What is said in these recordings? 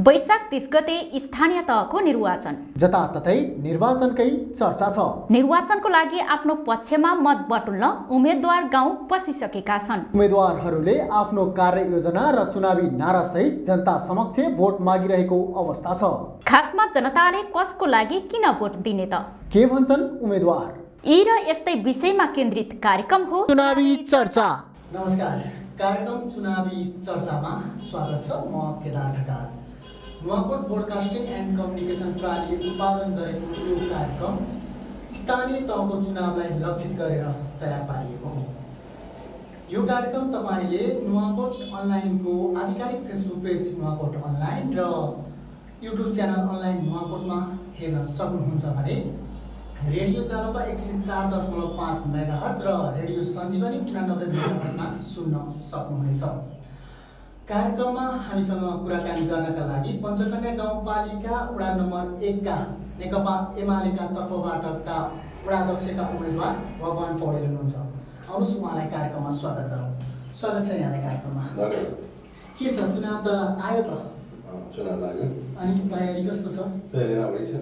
वैशाख 30 गते स्थानीय तहको निर्वाचन। जताततै निर्वाचनकै चर्चा छ। निर्वाचनको लागि आफ्नो पक्षमा मत बटुल्न उम्मेदवार गाउँ पसिसकेका छन्। उम्मेदवारहरूले आफ्नो कार्ययोजना र चुनावी नारासहित जनता समक्ष भोट मागिरहेको अवस्था छ। खासमा जनताले कसको लागि किन भोट दिने त? के भन्छन् उम्मेदवार? यी र यस्तै विषयमा केन्द्रित कार्यक्रम हो चुनावी चर्चा। नमस्कार, कार्यक्रम चुनावी चर्चामा स्वागत छ। म Kedar Dhakal. Nuwakot broadcasting and communication प्रणालीले उत्पादन गरेको यो कार्यक्रम स्थानीय तहको चुनावलाई लक्षित गरेर तयार पारिएको हो। यो कार्यक्रम तपाईले नुवाकोट अनलाइनको आधिकारिक फेसबुक पेज नुवाकोट अनलाइन र युट्युब च्यानल अनलाइन नुवाकोटमा हेर्न सक्नुहुन्छ भने रेडियो चालपा 104.5 मेगाहर्ज र रेडियो सञ्जीवनी 93 मेगाहर्जमा सुन्न सक्नुहुनेछ। कार्यक्रममा हामीसँग कुराकानी गर्नका लागि पञ्चकन्या गाउँपालिका वडा नम्बर 1 का नेकपा एमालेका तर्फबाटका वडाध्यक्षका उम्मेदवार भगवान पौडेल हुनुहुन्छ। आउनुहोस् उहाँलाई कार्यक्रममा स्वागत गरौँ। स्वागत छ यहाँलाई कार्यक्रममा। धन्यवाद। के छ, चुनाव त आयो त? चुनाव लाग्यो। अनि तयारी कस्तो छ? तयारी राम्रै छ।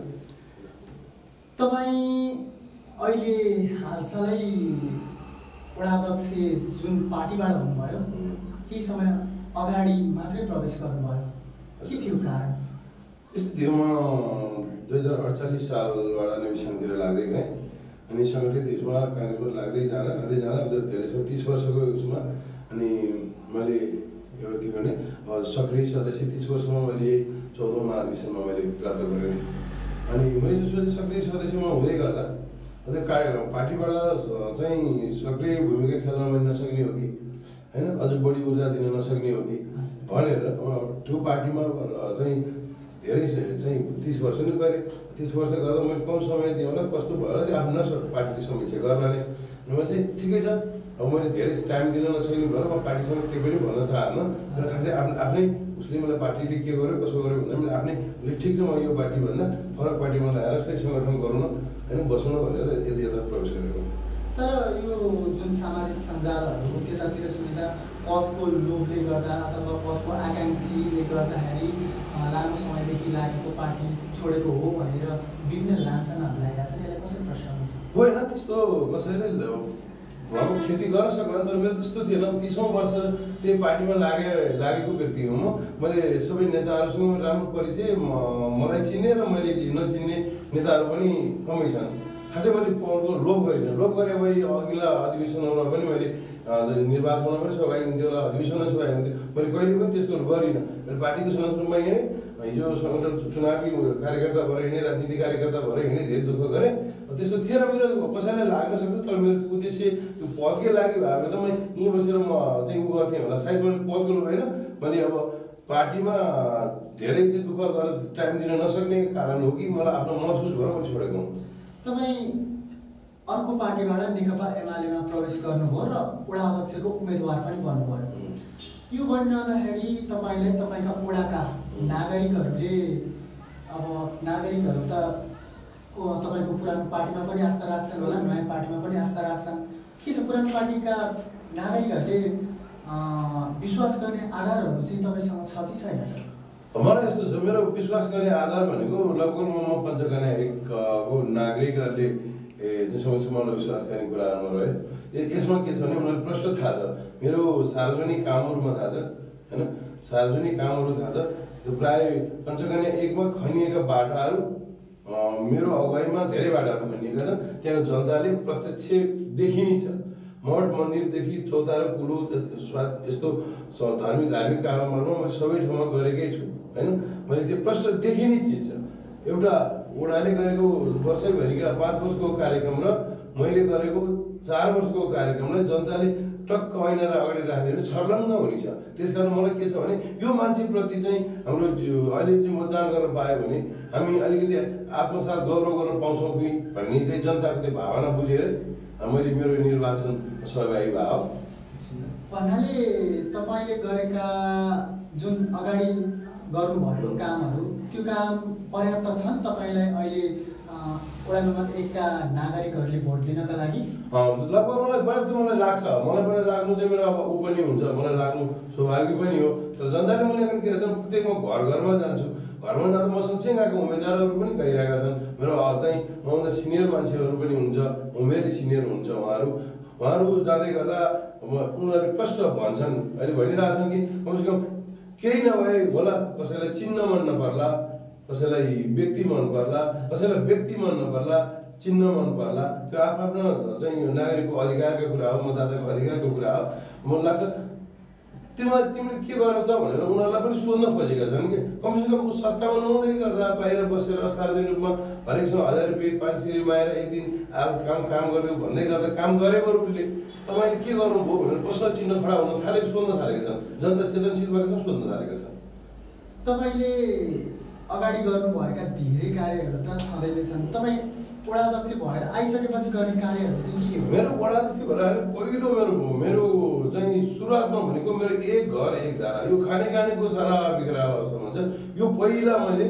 तपाईँ अहिले हालसालै वडाध्यक्ष जुन पार्टीबाट हुनुभयो, केही समय अगाडि मात्रै प्रवेश गर्नुभयो, के थियो कारण? यस्तो थियो, म 2048 सालबाट नेविसनतिर लाग्दै गएँ। अनि सङ्गठित उसमा काङ्ग्रेसमा लाग्दै जाँदा अब धेरै 30 वर्षको उसमा अनि मैले एउटा के भने सक्रिय सदस्य 30 वर्षमा मैले 14औं महाधिवेशनमा मैले प्राप्त गरेको थिएँ। अनि मैले सोचेँ सक्रिय सदस्यमा हुँदै गर्दा पार्टीबाट चाहिँ सक्रिय भूमिका खेल्न मैले नसक्ने हो कि होइन, अझ बढी ऊर्जा दिन नसक्ने हो कि भनेर अब त्यो पार्टीमा चाहिँ धेरै चाहिँ 30 वर्ष नै गरेँ। 30 वर्ष गर्दा मैले कम समय दिएँ होला, कस्तो भयो त्यो आफ्नो पार्टीले समीक्षा गर्ला नै। म चाहिँ ठिकै छ, अब मैले धेरै टाइम दिन नसक्ने भएर म पार्टीसँग केही पनि भन्न चाहन्न। तर खासै आफ्नै उसले मलाई पार्टीले के गर्यो कसो गर्यो भन्दा मैले आफ्नै ठिक छ, म यो पार्टीभन्दा फरक पार्टीमा ल्याएर सही सङ्गठन गरौँ न होइन, बसौँ न भनेर यता प्रवेश गरेको। तर यो जुन सामाजिक सञ्जालहरू त्यतातिर सुनिँदा पदको लोभले गर्दा अथवा पदको आकाङ्क्षीले गर्दाखेरि लामो समयदेखि लागेको पार्टी छोडेको हो भनेर विभिन्न लान्छनाहरू लगाइरहेको छ। यसलाई कसरी प्रश्न हुन्छ? होइन, त्यस्तो कसैले भएको खेती गर्न सक्ला, तर मेरो त्यस्तो थिएन। 30औं वर्ष त्यही पार्टीमा लागेको व्यक्ति हो म। मैले सबै नेताहरूसँग राम्रो परिचय, मलाई चिन्ने र मैले नचिन्ने नेताहरू पनि कमै छन्। खासै मैले पदको लोभ गरिनँ। लोभ गरे भए अघिल्ला अधिवेशनमा पनि मैले निर्वाचनमा पनि सहभागी हुन्थ्यो होला, अधिवेशनमा सहभागी हुन्थ्यो। मैले कहिले पनि त्यस्तो गरिनँ। मैले पार्टीको सङ्गठनमा हिँडेँ, हिजो सङ्गठन चुनावी कार्यकर्ता भएर हिँडेँ, राजनीतिक कार्यकर्ता भएर हिँडेँ, धेरै दुःख गरेँ। त्यस्तो थिएन मेरो। कसैलाई लाग्न सक्छ, तर मेरो उद्देश्य त्यो पदकै लागि भयो भने त म यहीँ बसेर म चाहिँ उ गर्थेँ होला। सायद मैले पदको लोभ होइन, मैले अब पार्टीमा धेरै चाहिँ दुःख गरेर टाइम दिन नसक्ने कारण हो कि मलाई आफ्नो महसुस भएर मैले छोडेको हुँ। तपाईँ अर्को पार्टीबाट नेकपा एमालेमा प्रवेश गर्नुभयो र वडा अध्यक्षको उम्मेदवार पनि बन्नुभयो। यो बनिरहँदाखेरि तपाईँलाई तपाईँका वडाका नागरिकहरूले नागरिकहरू त तपाईँको पुरानो पार्टीमा पनि आस्था राख्छन् होला, नयाँ पार्टीमा पनि आस्था राख्छन्। के छ, पुरानो पार्टीका नागरिकहरूले विश्वास गर्ने आधारहरू चाहिँ तपाईँसँग छ कि छैन त? मलाई यस्तो छ, मेरो विश्वास गर्ने आधार भनेको लगभग म पञ्चकन्या 1 को नागरिकहरूले जसमा मलाई विश्वास गर्ने कुराहरूमा रह्यो। यसमा के छ भने मलाई प्रश्न थाहा छ, मेरो सार्वजनिक कामहरूमा थाहा छ होइन, सार्वजनिक कामहरू थाहा छ। त्यो प्रायः पञ्चकन्या 1 मा खनिएका बाटाहरू, मेरो अगुवाईमा धेरै बाटाहरू खनिएका छन्। त्यहाँको जनताले प्रत्यक्ष देखिने छ। मठ मन्दिरदेखि चौतारा कुलो यस्तो धार्मिक कामहरूमा मैले सबै ठाउँमा गरेकै छु होइन। मैले त्यो प्रश्न देखिने चिज छ। एउटा वडाले गरेको वर्षैभरिका 5 वर्षको कार्यक्रम र मैले गरेको 4 वर्षको कार्यक्रमलाई जनताले टक्क ऐना अगाडि राखिदिनु छर्लङ्ग हुने छ। त्यसकारण मलाई के छ भने यो मान्छेप्रति चाहिँ हाम्रो अहिले चाहिँ मतदान गर्न पायो भने हामी अलिकति आफ्नो साथ गौरव गर्न पाउँछौँ कि भन्ने चाहिँ जनताको त्यो भावना बुझेर मैले मेरो निर्वाचन सहभागी भयो। भन्नाले तपाईँले गरेका जुन अगाडि गर्नुभएको कामहरू, त्यो काम पर्याप्त छन् तपाईँलाई अहिले वडा नम्बर 1 का नागरिकहरूले भोट दिनका लागि लगभग मलाई लाग्छ मलाई पनि लाग्नु चाहिँ मेरो अब ऊ पनि हुन्छ मलाई लाग्नु स्वाभाविक पनि हो तर जनताले मूल्याङ्कन के रहेछ प्रत्येक म घरमा जान्छु घरमा जाँदा मसँग सँगैको उम्मेदवारहरू पनि गइरहेका छन् मेरो चाहिँ मभन्दा सिनियर मान्छेहरू पनि हुन्छ उमेरले सिनियर हुन्छ उहाँहरू जाँदै गर्दा उनीहरूले प्रष्ट भन्छन् अहिले भनिरहेछन् कि कमसेकम केही नभए होला कसैलाई चिन्न मन नपर्ला कसैलाई व्यक्ति मन पर्ला कसैलाई व्यक्ति मन नपर्ला चिन्न मन पर्ला त्यो आफ्नो चाहिँ यो नागरिकको अधिकारको कुरा हो मतदाताको अधिकारको कुरा हो मलाई लाग्छ तिमीले के गर्छौ त भनेर उनीहरूलाई पनि सोध्न खोजेका छन् कि कमसेकम सत्तामा नहुँदै गर्दा बाहिर बसेर सार्वजनिक रूपमा हरेकसँग 1000 रुपियाँ 500 रुपियाँ एक दिन काम गर्दै भन्दै गर्दा काम गरेको उसले तपाईँले के गर्नुभयो भनेर प्रश्न चिन्ह खडा हुन थालेको सोध्न थालेका छन् जनता चेतनशील भएका छन् सोध्न थालेका छन् तपाईँले अगाडि गर्नुभएका धेरै कार्यहरू त छँदै नै छन् तपाईँ वडाध्यक्ष भएर आइसकेपछि गर्ने कार्यहरू चाहिँ के हो मेरो वडाध्यक्ष भएर पहिलो मेरो चाहिँ सुरुवातमा भनेको मेरो एक घर एक धारा यो खानेको सारा बिग्रा अवस्थामा छ यो पहिला मैले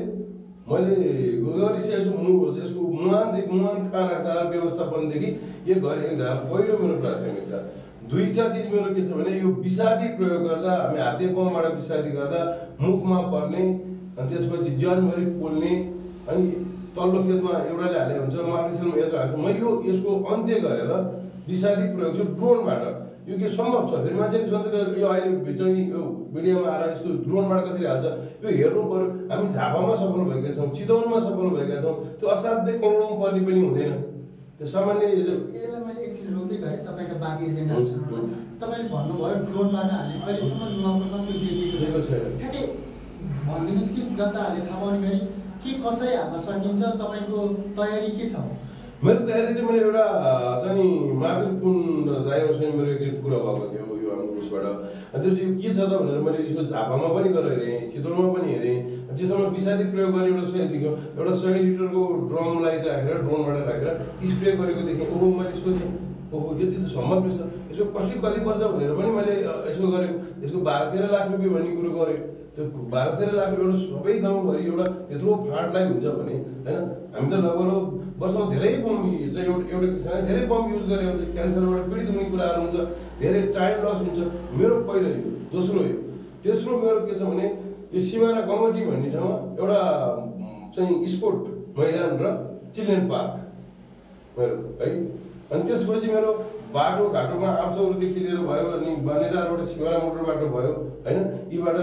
गरिसकेको यसको मुहान खाना व्यवस्थापनदेखि एक घर एक धारा पहिलो मेरो प्राथमिकता दुईटा चिज मेरो के छ भने यो विषादी प्रयोग गर्दा हामी हाते पाउबाट विषादी गर्दा मुखमा पर्ने अनि त्यसपछि जनभरि पोल्ने अनि तल्लो खेतमा एउटाले हाले हुन्छ माथिल्लो खेतमा एउटा हाल्छ म यसको अन्त्य गरेर विषादी प्रयोग चाहिँ ड्रोनबाट यो के सम्भव छ फेरि मान्छेले सोच्छ यो अहिले चाहिँ यो मिडियामा आएर यस्तो ड्रोनबाट कसरी हाल्छ यो हेर्नु पर्यो हामी झापामा सफल भएका छौँ चितवनमा सफल भएका छौँ त्यो असाध्यै करोडौँ पर्ने पनि हुँदैन त्यो सामान्य यसलाई मैले एकछिन रोक्दै गरेँ तपाईँका बाँकी एजेन्डाहरू छन् तपाईँले भन्नुभयो ड्रोनबाट हाल्ने अहिलेसम्म नुवाकोटमा त्यो देखिएको छैन ठ्याक्कै भनिदिनुहोस् कि जनताहरूले थाहा पाउने गरी के कसरी हाल्न सकिन्छ तपाईँको तयारी के छ मेरो तयारी चाहिँ मैले एउटा चाहिँ महावीर पुन दाइहरूसँग मेरो एकचोटि कुरा भएको थियो यो हाम्रो उसबाट अनि त्यसपछि यो के छ त भनेर मैले यसको झापामा पनि गरेर हेरेँ चितवनमा पनि हेरेँ चितवनमा विषादी प्रयोग गर्ने एउटा सही देख्यो एउटा 100 लिटरको ड्रमलाई राखेर ड्रोनबाट राखेर स्प्रे गरेको देखेँ ओहो मैले सोचेँ ओहो यति त सम्भव रहेछ यसको कस्टली कति पर्छ भनेर पनि मैले यसो गरेको यसको 12-13 लाख रुपियाँ भन्ने कुरो गरेँ त्यो 12-13 लाख एउटा सबै गाउँभरि एउटा त्यत्रो फाँटलाई हुन्छ भने होइन हामी त लगभग वर्षमा धेरै बम चाहिँ एउटा किसिमले धेरै बम युज गरे हुन्छ क्यान्सरबाट पीडित हुने कुराहरू हुन्छ धेरै टाइम लस हुन्छ मेरो पहिलो यो दोस्रो यो तेस्रो मेरो के छ भने यो सिमाना गङ्गटी भन्ने ठाउँमा एउटा चाहिँ स्पोर्ट मैदान र चिल्ड्रेन पार्क मेरो है अनि त्यसपछि मेरो बाटो घाटोमा आफसौरदेखि लिएर भयो अनि बानेटारबाट सिमाना मोटर बाटो भयो होइन यीबाट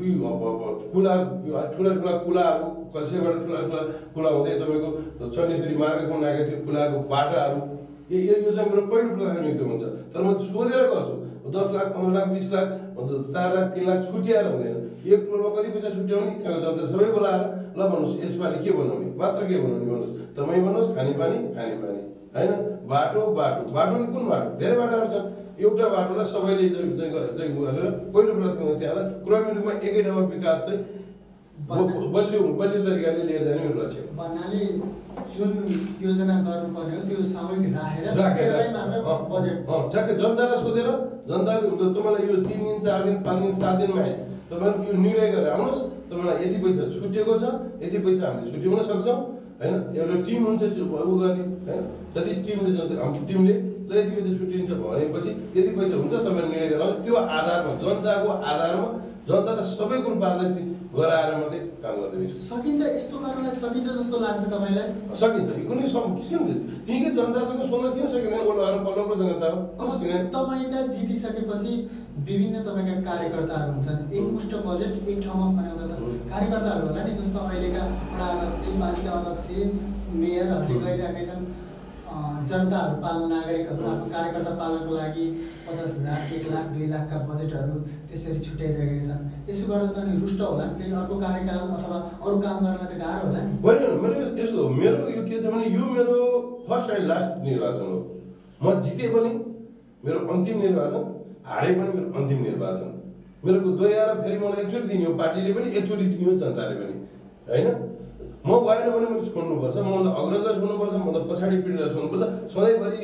ठुला कुलाहरू कल्सेबाट ठुला कुला हुँदै तपाईँको चण्डेश्वरी मार्गसम्म लागेको थियो कुलाको बाटाहरू यो चाहिँ मेरो पहिलो प्राथमिकता हुन्छ तर म सोधेर गर्छु 10 लाख 15 लाख 20 लाख 4 लाख 3 लाख छुट्याएर हुँदैन एक टोलमा कति पैसा छुट्याउने त्यहाँको जनता सबै बोलाएर ल भन्नुहोस् यसपालि के बनाउने मात्र के बनाउने भन्नुहोस् तपाईँ भन्नुहोस् खानेपानी होइन बाटो नि कुन बाटो धेरै बाटोहरू छन् एउटा बाटोलाई सबैले गरेर पहिलो प्राथमिकता त्यहाँ क्रमिक रूपमा एकै ठाउँमा विकास चाहिँ बलियो तरिकाले लिएर जाने मेरो लक्ष्य भन्नाले जुन योजना गर्नुपर्ने हो त्यो सामूहिक राखेर बजेट ठ्याक्कै जनतालाई सोधेर जनताले तपाईँलाई यो 3 दिन 4 दिन 5 दिन 7 दिनमा तपाईँहरू यो निर्णय गरेर आउनुहोस् तपाईँलाई यति पैसा छुटेको छ यति पैसा हामीले छुट्याउन सक्छौँ होइन एउटा टिम हुन्छ उ गर्ने होइन जति टिमले ल यति पैसा छुट्टिन्छ भनेपछि त्यति पैसा हुन्छ तपाईँले निर्णय गरेर त्यो आधारमा जनताको आधारमा जनतालाई सबै कुरो पारदर्शी गराएर मात्रै काम गर्दै सकिन्छ यस्तो गर्नलाई सकिन्छ जस्तो लाग्छ तपाईँलाई सकिन्छ यो कुनै किन त्यहीँकै जनतासँग सोध्न किन सकिँदैन ओलाहरू पल्लोको जनता हो तपाईँ त जितिसकेपछि विभिन्न तपाईँका कार्यकर्ताहरू हुन्छन् एकमुष्ट बजेट एक ठाउँमा खनाउँदा त कार्यकर्ताहरू होला नि जस्तो अहिलेका वडा अध्यक्ष पालिका अध्यक्ष मेयरहरूले गरिरहेका छन् जनताहरू पाल्न नागरिकहरू आफ्नो कार्यकर्ता पाल्नको लागि 50,000 1 लाख 2 लाखका बजेटहरू त्यसरी छुट्याइरहेका छन् यसो गर्दा त नि रुष्ट होला नि फेरि अर्को कार्यकाल अथवा अरू काम गर्नलाई त गाह्रो होला नि होइन मेरो यो के छ भने यो मेरो फर्स्ट एन्ड लास्ट निर्वाचन हो म जिते पनि मेरो अन्तिम निर्वाचन हारे पनि मेरो अन्तिम निर्वाचन मेरो दोहोऱ्याएर फेरि मलाई एकचोटि दिने हो पार्टीले पनि एकचोटि दिने हो जनताले पनि होइन म गएन भने मैले छोड्नुपर्छ मभन्दा अग्रजलाई छोड्नुपर्छ मभन्दा पछाडि पिँढीलाई छोड्नुपर्छ सधैँभरि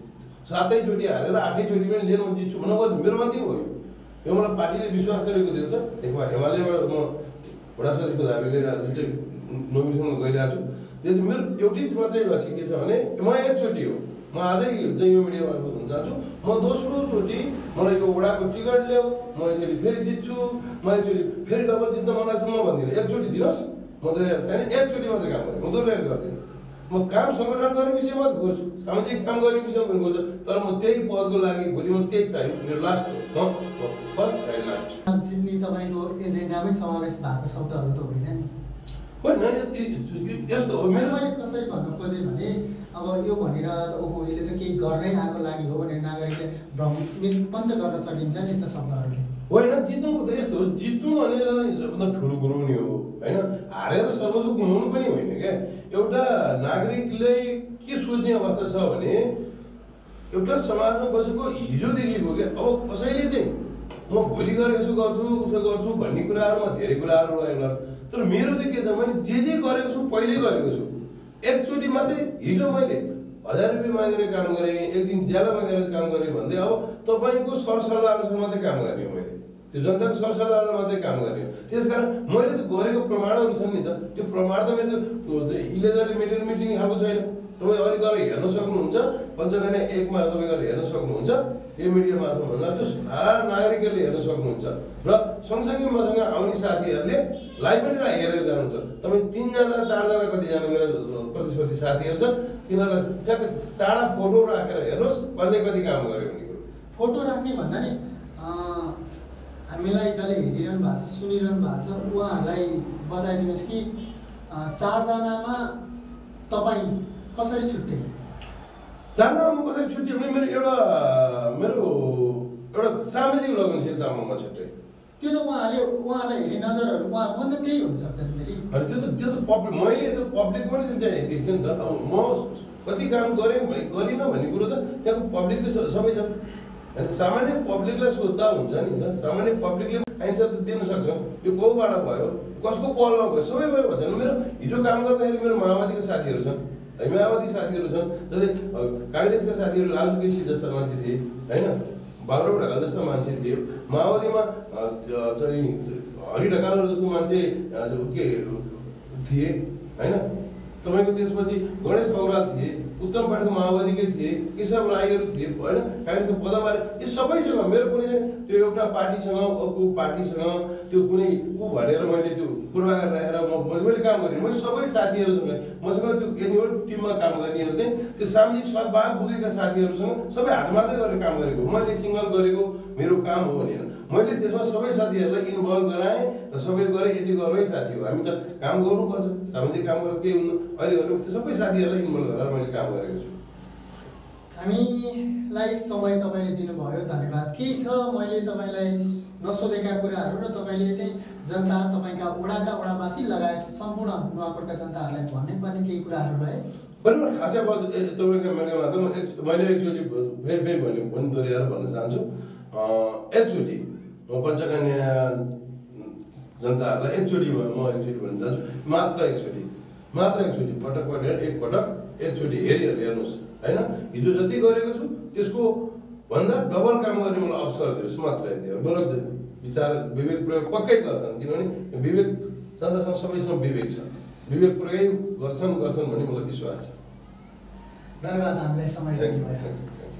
7चोटि हारेर 8चोटि पनि लिएर म जित्छु भन्नु मेरो अन्तिम हो यो मलाई पार्टीले विश्वास गरेको दिएको छ एकमा एमालेबाट म वडा सचिवको दाबी गरिरहेको दुइटै नोमिनेसनमा गइरहेको छु त्यसो मेरो एउटै मात्रै लक्ष्य के छ भने म एकचोटि हो, म आजै चाहिँ यो मिडिया मार्फत हुन चाहन्छु, म दोस्रोचोटि मलाई यो वडाको टिकट ल्याऊ, म यसरी फेरि जित्छु, म यसरी फेरि डबल जित्न मन लाग्छ म भन्दिनँ। एकचोटि दिनुहोस्, म दोहोऱ्याएर चाहिँ एकचोटि मात्रै काम गरेँ, म दोहोऱ्याएर गर्दिनँ। म काम सङ्गठन गर्ने विषयमा गर्छु, सामाजिक काम गर्ने विषयमा गर्छु, तर म त्यही पदको लागि भोलि म त्यही चाहियो, मेरो लास्ट हो, फर्स्ट एन्ड लास्ट। जित्ने तपाईँको एजेन्डामै समावेश भएको शब्दहरू त होइन नि? होइन, यस्तो हो मेरो। मैले कसरी भन्न खोजेँ भने अब यो भनेर ओहो यसले त केही गर्नै आएको लागि हो भनेर नागरिकले भ्रमित पनि त गर्न सकिन्छ नि यस्ता शब्दहरूले। होइन, जित्नुको त यस्तो हो, जित्नु भनेर मतलब ठुलो कुरो नि हो होइन, हारेर सर्वस्व गुमाउनु पनि होइन क्या। एउटा नागरिकले के सोच्ने अवस्था छ भने एउटा समाजमा बसेको हिजोदेखिको क्या, अब कसैले चाहिँ म भोलि गएर यसो गर्छु उसो गर्छु भन्ने कुराहरूमा धेरै कुराहरू रहेको, तर मेरो चाहिँ के छ भने जे गरेको छु पहिल्यै गरेको छु। एकचोटि मात्रै हिजो मैले 1000 रुपियाँ मागेर काम गरेँ, एक दिन ज्याला मागेर काम गरेँ भन्दै अब तपाईँको सरसल्लाह अनुसार मात्रै काम गर्ने हो मैले, त्यो जनताको सरसल्लाह मात्रै काम गर्ने हो। त्यसकारण मैले त गरेको प्रमाणहरू छन् नि त, त्यो प्रमाण त मेरो इलेजरले मेटेर मेटिने खालको छैन। तपाईँ अहिले गएर हेर्न सक्नुहुन्छ, पञ्चकन्या 1 मा तपाईँ गएर हेर्न सक्नुहुन्छ, यो मिडिया मार्फत भन्दा सारा नागरिकहरूले हेर्न सक्नुहुन्छ र सँगसँगै मसँग आउने साथीहरूले लाइभ पनि हेरेर जानुहुन्छ। तपाईँ 3 जना 4 जना कतिजना मेरो प्रतिस्पर्धी साथीहरू छन्, तिनीहरूलाई ट्याक्क चाँडा फोटो राखेर हेर्नुहोस् कसले कति काम गर्यो भन्ने कुरो। फोटो राख्ने भन्दा नि हामीलाई जसले हेरिरहनु भएको छ सुनिरहनु भएको छ उहाँहरूलाई बताइदिनुहोस् कि 4 जनामा तपाईँ कसरी छुट्टे? 4 जनामा कसरी छुट्यो भने मेरो एउटा सामाजिक लगनशीलतामा म छुट्टेँ। त्यो त उहाँलाई हेरी नजरहरू उहाँको पनि त त्यही हुनसक्छ नि फेरि। अनि त्यो त पब्लिक, मैले त पब्लिक पनि चाहिँ देख्छु नि त। अब म कति काम गरेँ गरिनँ भन्ने कुरो त त्यहाँको पब्लिक त सबै छ होइन। सामान्य पब्लिकलाई सोद्धा हुन्छ नि त, सामान्य पब्लिकले आन्सर त दिन सक्छ यो कोबाट भयो कसको पलमा भयो सबै भयो भन्छ। मेरो हिजो काम गर्दाखेरि मेरो माओवादीका साथीहरू छन्, माओवादी साथीहरू छन्, जस्तै काङ्ग्रेसका साथीहरू राजु केसी जस्ता मान्छे थिए होइन, बाबुराव ढकाल जस्ता मान्छे थिए, माओवादीमा चाहिँ हरि ढकालहरू जस्तो मान्छे के थिए होइन। तपाईँको त्यसपछि गणेश कौराल थिए, उत्तम पाठक माओवादीकै थिए, केशव राईहरू थिए होइन, काङ्ग्रेसको पदमाले यो सबैसँग मेरो कुनै त्यो एउटा पार्टीसँग अर्को पार्टीसँग त्यो कुनै भनेर मैले त्यो पूर्वाधार राखेर मैले काम गरेँ। मैले सबै साथीहरूसँग मसँग त्यो एनुअल टिममा काम गर्नेहरू चाहिँ त्यो सामाजिक सद्भाव बोकेका साथीहरूसँग सबै हातमाथै गरेर काम गरेको, मैले सिङ्गल गरेको मेरो काम हो भनेर मैले त्यसमा सबै साथीहरूलाई इन्भल्भ गराएँ र सबै गरेँ। यति गर्नु है साथी हो, हामी त काम गर्नुपर्छ, सामाजिक काम गरेर केही हुनु अहिले गर्नु, त्यो सबै साथीहरूलाई इन्भल्भ गरेर मैले काम गरेको छु। हामीलाई समय तपाईँले दिनुभयो, धन्यवाद। केही छ मैले तपाईँलाई नसोधेका कुराहरू र तपाईँले चाहिँ जनता तपाईँका वडावासी लगायत सम्पूर्ण नुवाकोटका जनताहरूलाई भन्नुपर्ने केही कुराहरू रहे? पनि खासै अब तपाईँको मिडियामा त मैले एकचोटि फेरि पनि दोहोऱ्याएर भन्न चाहन्छु, एकचोटि म पञ्चकन्या जनताहरूलाई एकचोटि भन्न चाहन्छु, मात्र एकचोटि पटक एकचोटि हेर्नुहोस् होइन। हिजो जति गरेको छु त्यसको भन्दा डबल काम गर्ने मलाई अवसर दिनुहोस् मात्र यति हो। मलाई विचार विवेक प्रयोग पक्कै गर्छन्, किनभने विवेक जनतासँग सबैसँग विवेक छ, विवेक प्रयोग गर्छन् भन्ने मलाई विश्वास छ। धन्यवाद हामीलाई समय दिनुभयो।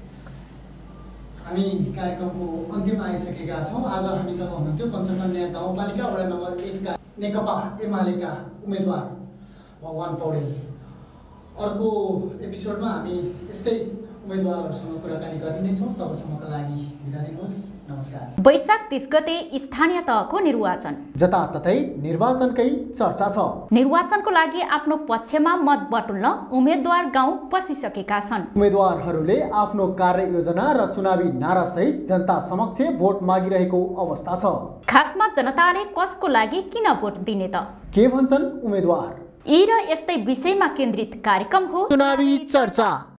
हामी कार्यक्रमको अन्तिममा आइसकेका छौँ। आज हामीसँग हुनुहुन्थ्यो पञ्चकन्या गाउँपालिका वडा नम्बर 1 का नेकपा एमालेका उम्मेदवार भगवान पौडेल। अर्को एपिसोडमा हामी यस्तै उम्मेदवारहरूसँग कुराकानी गर्ने नै छौँ। तबसम्मका लागि बिदा दिनुहोस्, नमस्कार। वैशाख 30 गते स्थानीय तहको निर्वाचन, जताततै निर्वाचनकै चर्चा छ। निर्वाचनको लागि आफ्नो पक्षमा मत बटुल्न उम्मेदवार गाउँ पसिसकेका छन्। उम्मेदवारहरूले आफ्नो कार्ययोजना र चुनावी नारा सहित जनता समक्ष भोट मागिरहेको अवस्था छ। खासमा जनताले कसको लागि किन भोट दिने त के भन्छन् उम्मेदवार? यी र यस्तै विषयमा केन्द्रित कार्यक्रम हो चुनावी चर्चा।